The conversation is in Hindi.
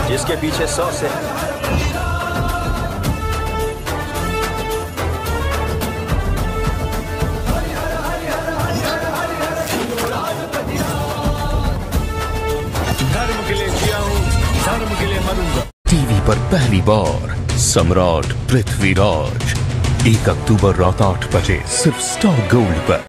जिसके पीछे 100 से धर्म के लिए जिया हूं, धर्म के लिए मरूंगा। टीवी पर पहली बार सम्राट पृथ्वीराज 1 अक्टूबर रात 8 बजे सिर्फ स्टार गोल्ड पर।